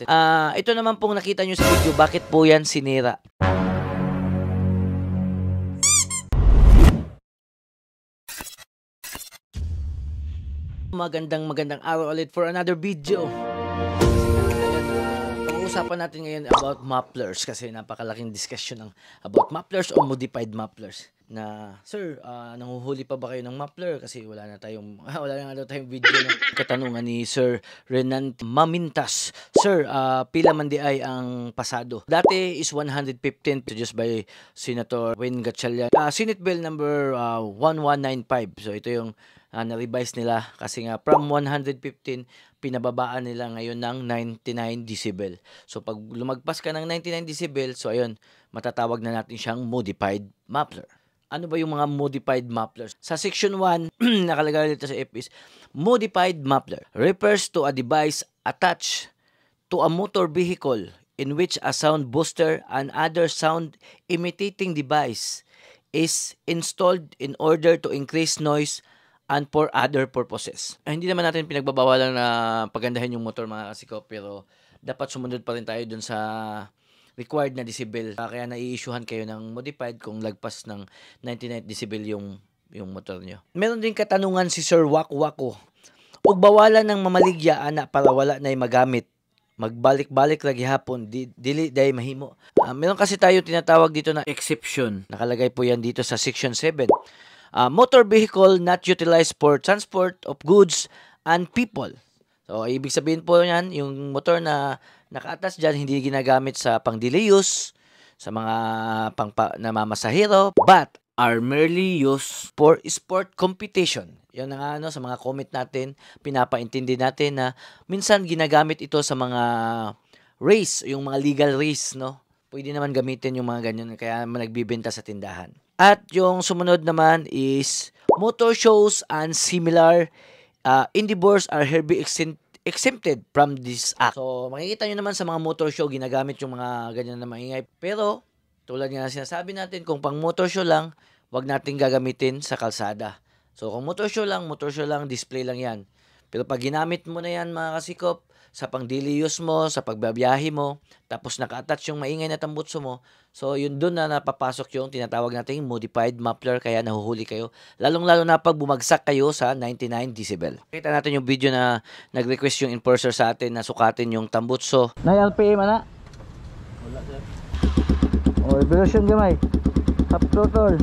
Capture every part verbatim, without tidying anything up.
natin. Ah, ito naman pong nakita nyo sa video, bakit po yan sinira? Magandang magandang araw ulit for another video. Pag-uusapan natin ngayon about mufflers kasi napakalaking discussion ng about mufflers o modified mufflers. Na, sir, uh, nanguhuli pa ba kayo ng muffler? Kasi wala na tayong, wala na nga daw tayong video ng katanungan ni Sir Renan Mamintas. Sir, uh, pila man di ay ang pasado? Dati is one hundred fifteen produced by Senator Wayne Gatchalian. Uh, Senate Bill number uh, one one nine five. So ito yung uh, na-revise nila kasi nga from one hundred fifteen pinababaan nila ngayon ng ninety-nine decibel. So pag lumagpas ka ng ninety-nine decibel, so ayun, matatawag na natin siyang modified muffler. Ano ba yung mga modified mufflers? Sa section one, nakalagay dito sa F is, modified muffler refers to a device attached to a motor vehicle in which a sound booster and other sound imitating device is installed in order to increase noise and for other purposes. Ay, hindi naman natin pinagbabawalan na pagandahin yung motor mga kasiko, pero dapat sumunod pa rin tayo dun sa required na decibel. Kaya nai-issuehan kayo ng modified kung lagpas ng ninety-nine decibel yung yung motor nyo. Meron din katanungan si Sir Wakwako. Ug bawalan ng mamaligya ana para wala na magamit. Magbalik-balik lagi hapon, di, dili day mahimo. Uh, meron kasi tayo tinatawag dito na exception. Nakalagay po yan dito sa section seven. Uh, motor vehicle not utilized for transport of goods and people. So, ibig sabihin po yan, yung motor na nakaatas dyan, hindi ginagamit sa pang-daily use, sa mga pang namamasahero, but are merely used for sport competition. Yan na nga, ano, sa mga comment natin, pinapaintindi natin na minsan ginagamit ito sa mga race, yung mga legal race, no? Pwede naman gamitin yung mga ganyan, kaya nagbibenta sa tindahan. At yung sumunod naman is motor shows and similar uh, endeavors are hereby exempted from this act. So, makikita nyo naman sa mga motor show, ginagamit yung mga ganyan na maingay. Pero, tulad nga sinasabi natin, kung pang motor show lang, wag natin gagamitin sa kalsada. So, kung motor show lang, motor show lang, display lang yan. Pero pag ginamit mo na yan mga kasikop, sa pang daily use mo, sa pagbabiyahe mo, tapos naka-attach yung maingay na tambutso mo, so yun doon na napapasok yung tinatawag natin modified muffler, kaya nahuhuli kayo. Lalong-lalo na pag bumagsak kayo sa ninety-nine decibel. Kita natin yung video na nag-request yung enforcer sa atin na sukatin yung tambutso. Na L P M ana? Wala sir. Oh, evolution gamay. Half throttle.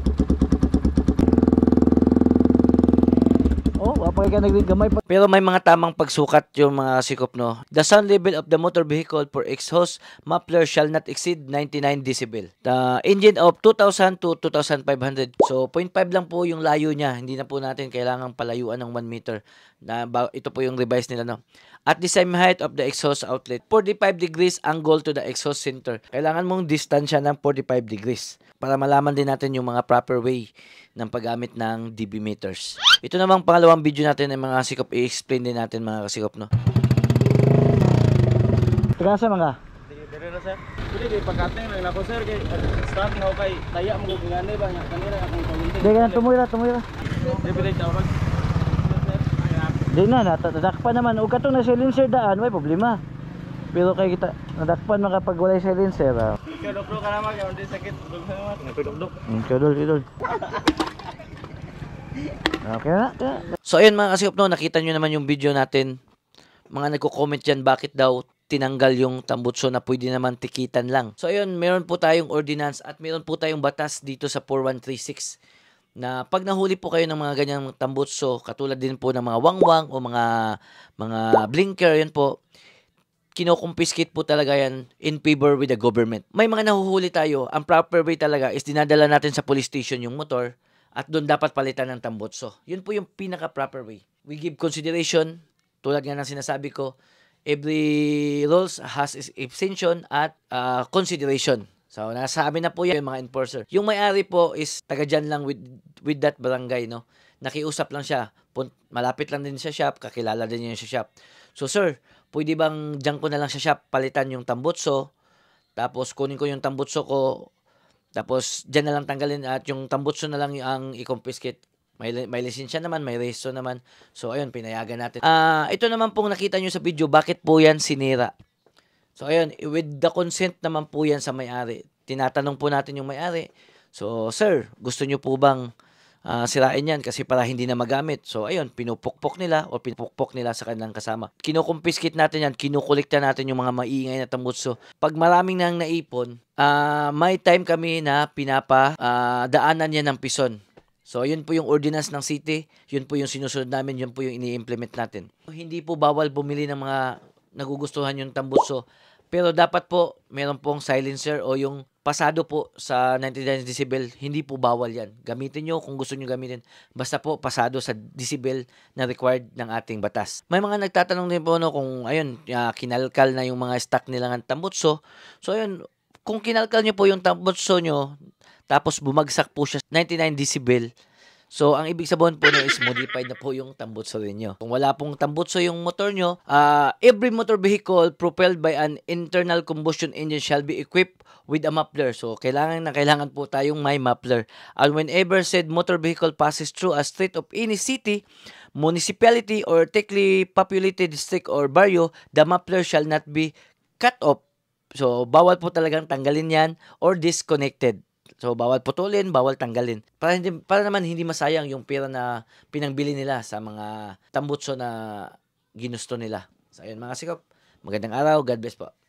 Oh, wapay ka naggamay pa. Pero may mga tamang pagsukat yung mga sikop, no. The sound level of the motor vehicle for exhaust muffler shall not exceed ninety-nine decibel. The engine of two thousand to two thousand five hundred. So zero point five lang po yung layo niya. Hindi na po natin kailangang palayuan ng one meter. Na ito po yung revise nila, no. At the same height of the exhaust outlet, forty-five degrees angle to the exhaust center. Kailangan mong distansya ng forty-five degrees para malaman din natin yung mga proper way ng paggamit ng D B meters. Ito namang pangalawang video natin ng mga sikop, i-explain din natin mga kasikop, no. Tigasa mga? Dire na sir. Pwede kay pagkating lang ako sir kay start na kay taya mo kung ganay ba nya kanira akong pamilya. Di ka tumuira, tumuira. Di pwede tawag. Di na, nadakpan naman. O katong na silencer daan, may problema. Pero kay kita, nadakpan makapag walay silencer. Ah. Ikaw doktor ka naman, kaya hindi sakit. Dughan naman. Napidugdog. Ikaw dol, idol. Okay na, kaya. So ayun mga kasikop, no, nakita nyo naman yung video natin. Mga nagko-comment dyan, bakit daw tinanggal yung tambutso na pwede naman tikitan lang. So ayun, meron po tayong ordinance at meron po tayong batas dito sa four one three six na pag nahuli po kayo ng mga ganyang tambutso, katulad din po ng mga wangwang o mga mga blinker, yun po, kino-confiscate po talaga yan in favor with the government. May mga nahuhuli tayo, ang proper way talaga is dinadala natin sa police station yung motor at doon dapat palitan ng tambutso. Yun po yung pinaka-proper way. We give consideration, tulad nga ng sinasabi ko, every rules has exception at uh, consideration. So, nasabi na po yan yung mga enforcer. Yung may-ari po is taga dyan lang with, with that barangay, no? Nakiusap lang siya. Punt, malapit lang din sa shop, kakilala din niya sa shop. So, sir, pwede bang dyan ko na lang sa shop palitan yung tambutso, tapos kunin ko yung tambutso ko, tapos dyan na lang tanggalin at yung tambutso na lang ang i-confiscate. May, may lisensya naman, may resto naman. So, ayun, pinayagan natin. Ah, uh, ito naman pong nakita nyo sa video, bakit po yan sinira? So ayun, with the consent naman po yan sa may-ari. Tinatanong po natin yung may-ari. So, sir, gusto nyo po bang ah, sirain yan kasi para hindi na magamit? So ayun, pinupukpok nila o pinupukpok nila sa kanilang kasama. Kinukumpiskit natin yan, kinukulikta natin yung mga maingay na tambutso. Pag maraming nang naipon, ah, may time kami na pinapa ah, daanan yan ng pison. So, yun po yung ordinance ng city, yun po yung sinusunod namin, yun po yung ini-implement natin. Hindi po bawal bumili ng mga nagugustuhan yung tambutso, pero dapat po meron pong silencer o yung pasado po sa ninety-nine decibel, hindi po bawal yan. Gamitin nyo kung gusto nyo gamitin. Basta po pasado sa decibel na required ng ating batas. May mga nagtatanong din po no, kung ayun, uh, kinalkal na yung mga stock nila ng tambutso. So ayun, kung kinalkal nyo po yung tambutso nyo, tapos bumagsak po siya ninety-nine decibel. So, ang ibig sabihin po na is modified na po yung tambutso ninyo. Kung wala pong tambutso yung motor nyo, uh, every motor vehicle propelled by an internal combustion engine shall be equipped with a muffler. So, kailangan na kailangan po tayong may muffler. And whenever said motor vehicle passes through a street of any city, municipality, or thickly populated district or barrio, the muffler shall not be cut off. So, bawal po talagang tanggalin yan or disconnected. So, bawal putulin, bawal tanggalin. Para, hindi, para naman hindi masayang yung pera na pinangbili nila sa mga tambutso na ginusto nila. So, ayun mga sikop. Magandang araw. God bless po.